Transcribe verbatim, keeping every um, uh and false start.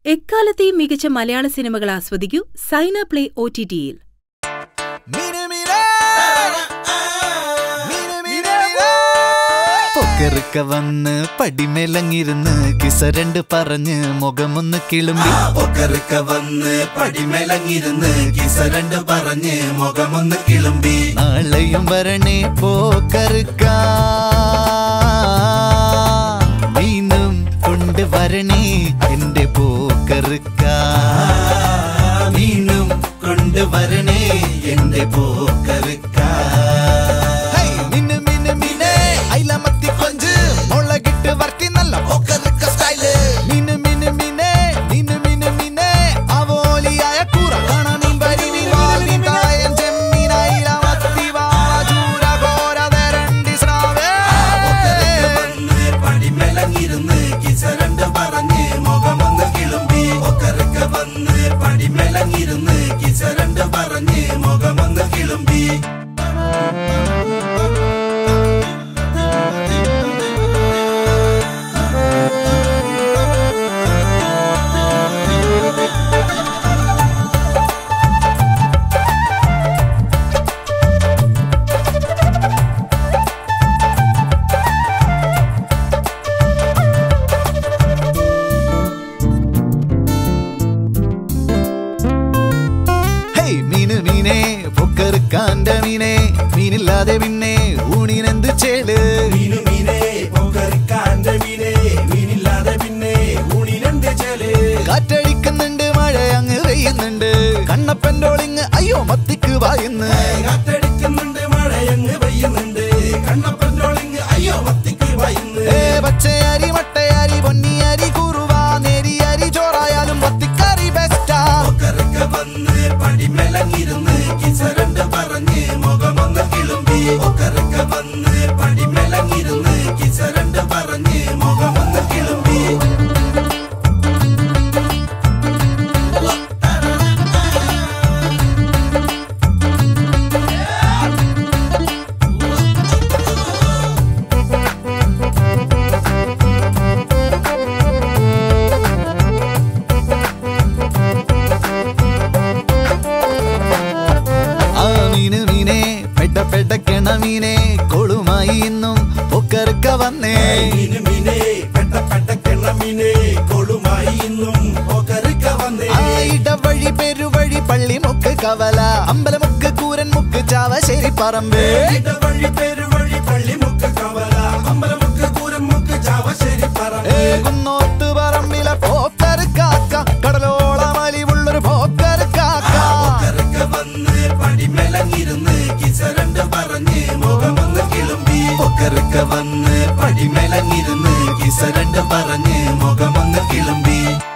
എക്കാലത്തെയും മികച്ച മലയാള സിനിമകൾ ആസ്വദിക്കൂ സൈന പ്ലേ ഒ ടി ടിയിൽ. പൊക്കറുക്ക വന്ന് പടിമേലങ്ങിരുന്ന് കിസരണ്ട് പറഞ്ഞ് മുഖമൊന്ന് കിളുമ്പി. പൊക്കറുക്ക വന്ന് പടിമേലങ്ങിരുന്ന് കിസരണ്ട് പറഞ്ഞ് മുഖമൊന്ന് കിളുമ്പി. നാളെയും വരണേ പോക്കറുക്ക, വീണ്ടും കൊണ്ട് വരണേ എന്റെ പോക്കറുക്ക, വീണ്ടും കൊണ്ട് വരണേ എന്റെ പോക്കറുക്ക. മുളകിട്ട് വർക്കി നല്ല പോക്കറുക്ക സ്റ്റൈല്. മീന് മീന് മീനെ മീന് മീന് മീനെ അവോലിയായ കൂറ കാണാൻ വരി വിവാദി കായൻ ചെമ്മീനായില മത്തി വാജൂര കോര തരണ്ടി സ്രാവേ. വന്ന് പടിമേലങ്ങിരുന്ന് കിസരണ്ട് പറഞ്ഞ് മുഖമൊന്ന് കിളുമ്പി. പൊക്കറുക്ക വന്ന് പടിമേലങ്ങിരുന്ന് കിസരണ്ട് പറഞ്ഞ് മുഖമൊന്ന് കിളുമ്പി. പൊക്കറുക്കാന്റെ മീനെ മീനില്ലാതെ പിന്നെ ഊണിനെന്ത് ചേല്. മീനു മീനെ പൊക്കറുക്കാന്റെ മീനെ മീനില്ലാതെ പിന്നെ ഊണിനെന്ത് ചേല്. കാറ്റടിക്കുന്നുണ്ട്, മഴ അങ്ങ് പെയ്യുന്നുണ്ട്, കണ്ണപ്പൻ്റോളിങ് അയ്യോ മത്തിക്ക് വായുന്ന്. കാറ്റടിക്കുന്നുണ്ട്, മഴ അങ്ങ് പെയ്യുന്നുണ്ട്, കണ്ണപ്പൻ്റോളിങ് അയ്യോ മത്തിക്ക് വായുന്ന്. ഏ പച്ചയരി മട്ടയരി പൊന്നിയരി കുറുവ നേരിയരി ചോറായാലും മത്തിക്കറി ബെസ്റ്റാ. പൊക്കറുക്ക വന്ന് പടിമേലങ്ങിരുന്ന് കിസരണ്ട് പറഞ്ഞ് മുഖമൊന്ന് കിളുമ്പി. പൊക്കറുക്ക വന്ന് പടിമേലങ്ങിരുന്ന് കിസരണ്ട് പറഞ്ഞ് മുഖമൊന്ന് കിളുമ്പി. പെടക്കെണ മീനെ കൊളുമായി ഇന്നും പൊക്കറുക്ക വന്നേ. മീന് മീനെ പെട്ട പെട്ടക്കെണ മീനെ കൊളുമായി ഇന്നും പൊക്കറുക്ക വന്നേ. ഇടവഴി പെരുവഴി പള്ളിമുക്ക് കവല അമ്പലമുക്ക് കൂരൻ മുക്ക് ചാവശ്ശേരി പറമ്പ്. ഇടവഴി പെരുവഴി പള്ളിമുക്ക് കവല അമ്പലമുക്ക് കൂരൻ മുക്ക് ചാവശ്ശേരി പറമ്പ്. കുന്നോത്ത് പറമ്പിലെ പോക്കറുക്കാക്ക കടലോളം അലിവുള്ളൊരു പോക്കറുക്കാക്ക. പൊക്കറുക്ക വന്ന് പടിമേലങ്ങിരുന്ന് കിസരണ്ട് പറഞ്ഞ് മുഖമൊന്ന് കിളുമ്പി. പൊക്കറുക്ക വന്ന് പടിമേലങ്ങിരുന്ന് കിസരണ്ട് പറഞ്ഞ് മുഖമൊന്ന് കിളുമ്പി.